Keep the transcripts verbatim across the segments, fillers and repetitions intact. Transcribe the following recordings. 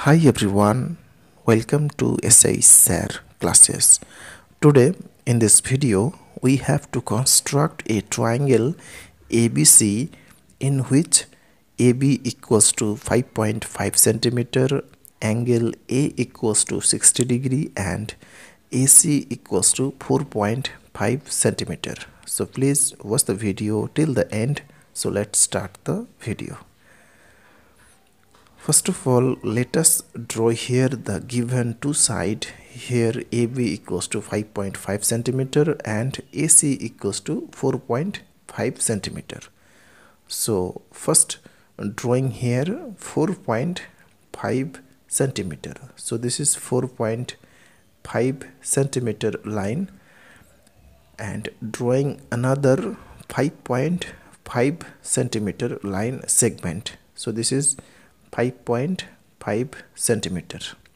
Hi everyone, welcome to S I Sir classes. Today in this video we have to construct a triangle A B C in which A B equals to five point five centimeter, angle A equals to sixty degree and A C equals to four point five centimeter. So please watch the video till the end. So let's start the video. First of all, let us draw here the given two side. Here A B equals to five point five centimeter and A C equals to four point five centimeter. So first drawing here four point five centimeter. So this is four point five centimeter line and drawing another five point five centimeter line segment. So this is five point five centimeter.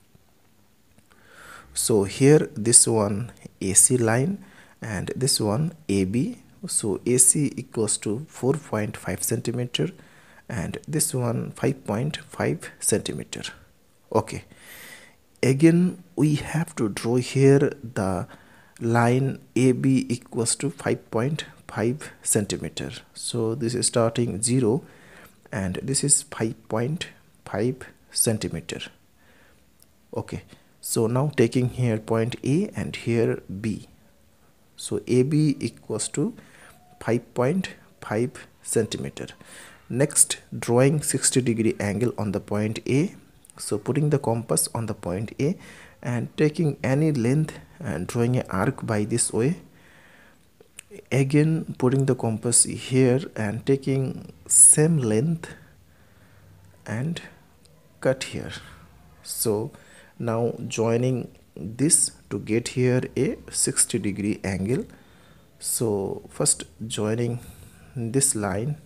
So here this one A C line and this one A B. So A C equals to four point five centimeter and this one five point five centimeter. Okay, again we have to draw here the line A B equals to five point five centimeter. So this is starting zero and this is five point five centimeter. Okay, so now taking here point A and here B. So A B equals to five point five centimeter. Next, drawing sixty degree angle on the point A. So putting the compass on the point A and taking any length and drawing an arc by this way. Again putting the compass here and taking same length and cut here. So now joining this to get here a sixty degree angle. So first joining this line.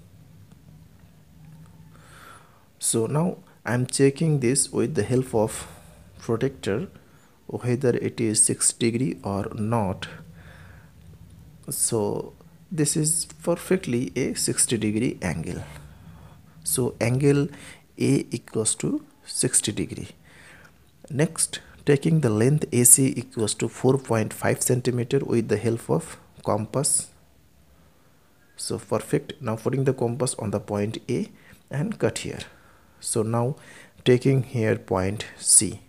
So now I'm checking this with the help of protractor whether it is sixty degree or not. So this is perfectly a sixty degree angle. So angle A equals to sixty degree. Next, taking the length A C equals to four point five centimeter with the help of compass. So perfect. Now putting the compass on the point A and cut here. So now taking here point C.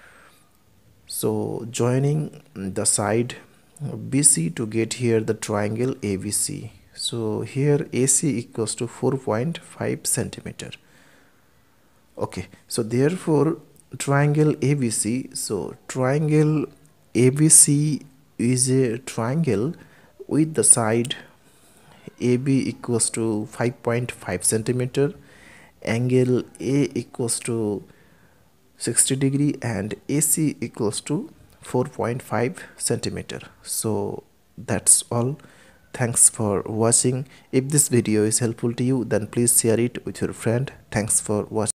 So joining the side B C to get here the triangle A B C. So here A C equals to four point five centimeter. Okay, so therefore triangle A B C. So triangle A B C is a triangle with the side A B equals to five point five centimeter, angle A equals to sixty degree and A C equals to four point five centimeter. So that's all. Thanks for watching. If this video is helpful to you, then please share it with your friend. Thanks for watching.